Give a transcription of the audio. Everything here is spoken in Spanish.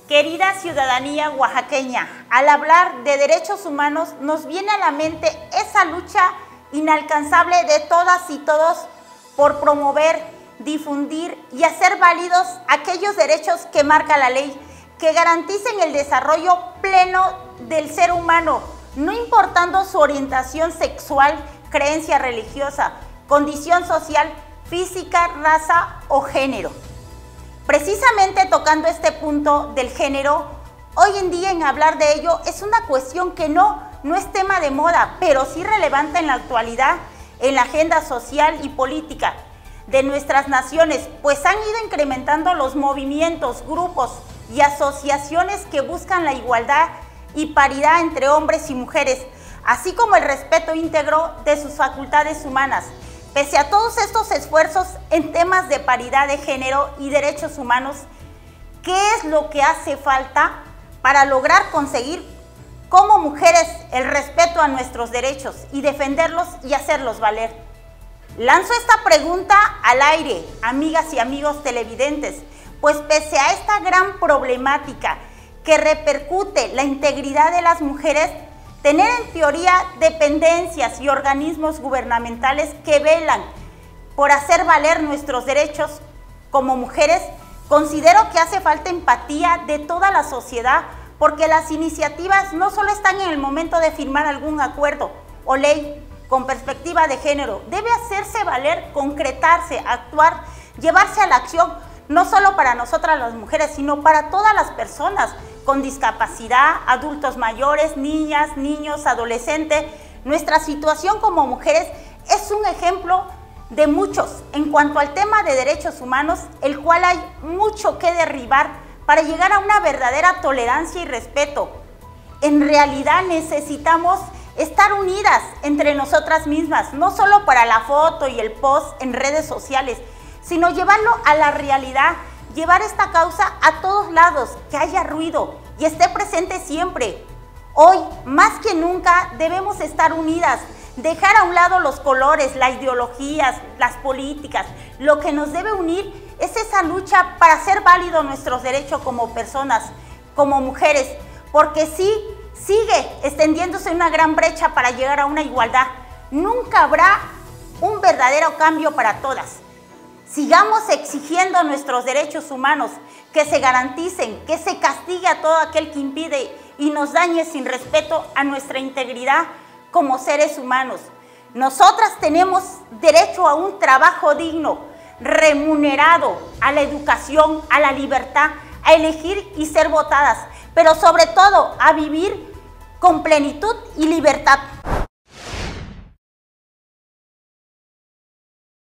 Querida ciudadanía oaxaqueña, al hablar de derechos humanos nos viene a la mente esa lucha inalcanzable de todas y todos por promover, difundir y hacer válidos aquellos derechos que marca la ley, que garanticen el desarrollo pleno del ser humano, no importando su orientación sexual, creencia religiosa, condición social, física, raza o género. Precisamente tocando este punto del género, hoy en día en hablar de ello es una cuestión que no es tema de moda, pero sí relevante en la actualidad en la agenda social y política de nuestras naciones, pues han ido incrementando los movimientos, grupos y asociaciones que buscan la igualdad y paridad entre hombres y mujeres, así como el respeto íntegro de sus facultades humanas. Pese a todos estos esfuerzos en temas de paridad de género y derechos humanos, ¿qué es lo que hace falta para lograr conseguir como mujeres el respeto a nuestros derechos y defenderlos y hacerlos valer? Lanzo esta pregunta al aire, amigas y amigos televidentes, pues pese a esta gran problemática que repercute la integridad de las mujeres, tener en teoría dependencias y organismos gubernamentales que velan por hacer valer nuestros derechos como mujeres, considero que hace falta empatía de toda la sociedad, porque las iniciativas no solo están en el momento de firmar algún acuerdo o ley con perspectiva de género, debe hacerse valer, concretarse, actuar, llevarse a la acción, no solo para nosotras las mujeres, sino para todas las personas con discapacidad, adultos mayores, niñas, niños, adolescentes. Nuestra situación como mujeres es un ejemplo de muchos en cuanto al tema de derechos humanos, el cual hay mucho que derribar para llegar a una verdadera tolerancia y respeto. En realidad necesitamos estar unidas entre nosotras mismas, no solo para la foto y el post en redes sociales, sino llevarlo a la realidad, llevar esta causa a todos lados, que haya ruido y esté presente siempre. Hoy, más que nunca, debemos estar unidas, dejar a un lado los colores, las ideologías, las políticas. Lo que nos debe unir es esa lucha para hacer válidos nuestros derechos como personas, como mujeres, porque sí, sigue extendiéndose una gran brecha para llegar a una igualdad. Nunca habrá un verdadero cambio para todas. Sigamos exigiendo nuestros derechos humanos, que se garanticen, que se castigue a todo aquel que impide y nos dañe sin respeto a nuestra integridad como seres humanos. Nosotras tenemos derecho a un trabajo digno, remunerado, a la educación, a la libertad, a elegir y ser votadas, pero sobre todo a vivir con plenitud y libertad.